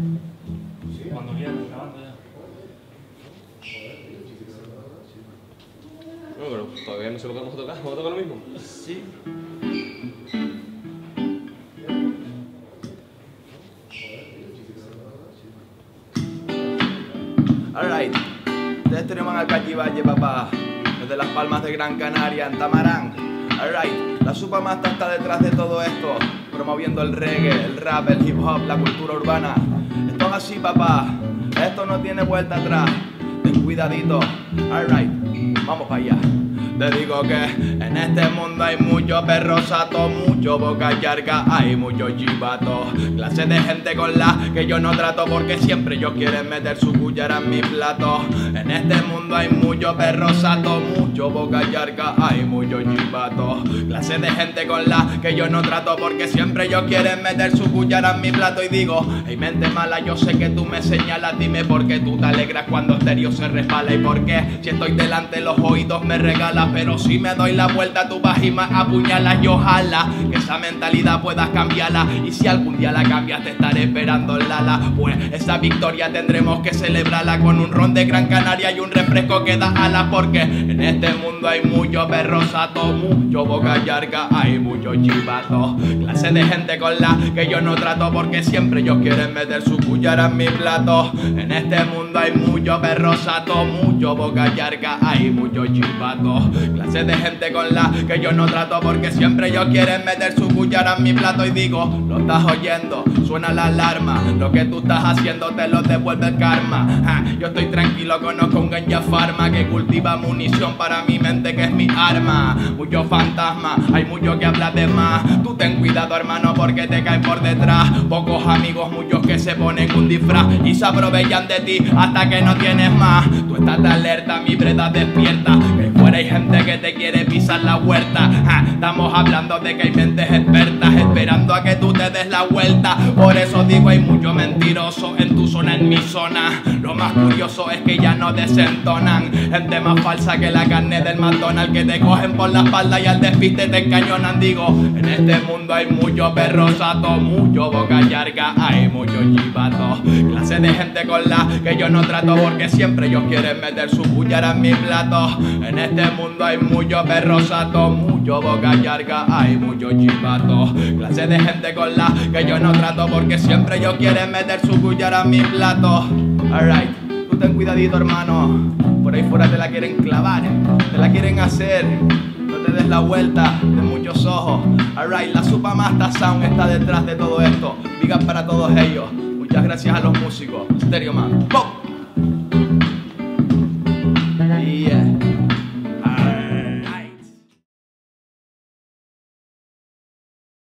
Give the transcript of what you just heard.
Cuando quieras, grabando ya. No, pero todavía no sé lo que vamos a tocar. ¿Vamos a tocar lo mismo? Sí. Alright, ustedes tenemos al Calle Valle, papá, desde Las Palmas de Gran Canaria, en Tamarán. Alright, la Supamasta está detrás de todo esto, promoviendo el reggae, el rap, el hip hop, la cultura urbana. Esto es así, papá, esto no tiene vuelta atrás. Ten cuidadito, alright, vamos para allá. Te digo que en este mundo hay mucho perro sato, mucho boca larga, hay mucho chivato. Clase de gente con la que yo no trato porque siempre ellos quieren meter su cuchara en mi plato. En este mundo hay mucho perro sato, mucho boca larga, hay mucho chivato. Clase de gente con la que yo no trato porque siempre ellos quieren meter su cuchara en mi plato. Y digo, hey mente mala, yo sé que tú me señalas, dime por qué tú te alegras cuando estéreo se resbala. Y por qué si estoy delante los oídos me regalas. Pero si me doy la vuelta tú vas y me apuñalas. Y ojalá que esa mentalidad puedas cambiarla. Y si algún día la cambias te estaré esperando en Lala. Pues esa victoria tendremos que celebrarla con un ron de Gran Canaria y un refresco que da alas. Porque en este mundo hay mucho perro sato, mucho boca larga, hay mucho chivato. Clase de gente con la que yo no trato porque siempre ellos quieren meter su cuchara en mi plato. En este mundo hay mucho perro sato, mucho boca larga, hay mucho chivato. Clase de gente con la que yo no trato porque siempre ellos quieren meter su cuchara en mi plato. Y digo, lo estás oyendo, suena la alarma, lo que tú estás haciendo te lo devuelve el karma. Yo estoy tranquilo, conozco un ganja farma que cultiva munición para mi mente que es mi arma. Muchos fantasmas, hay mucho que hablar de más. Tú ten cuidado hermano porque te caen por detrás. Pocos amigos, muchos que se ponen un disfraz y se aprovechan de ti hasta que no tienes más. Tú estás de alerta, mi breda despierta, que fuera hay gente que te quiere pisar la huerta. Estamos hablando de que hay mentes expertas esperando a que tú te des la vuelta. Por eso digo, hay mucho mentiroso en tu zona, en mi zona. Lo más curioso es que ya no desentonan. Gente más falsa que la carne del McDonald's, que te cogen por la espalda y al despiste te encañonan. Digo, en este mundo hay mucho perro sato, mucho boca larga, hay mucho chivato. Clase de gente con la que yo no trato porque siempre ellos quieren meter su cuchara en mi plato. En este mundo hay mucho perro sato, mucho boca larga, hay mucho chivato. Clase de gente con la que yo no trato porque siempre ellos quieren meter su cuchara en mi plato. Alright, tú ten cuidadito hermano, por ahí fuera te la quieren clavar, te la quieren hacer. No te des la vuelta de muchos ojos. Alright, la Supamasta Sound está detrás de todo esto. Big up para todos ellos. Muchas gracias a los músicos. Stereo Man. ¡Pop!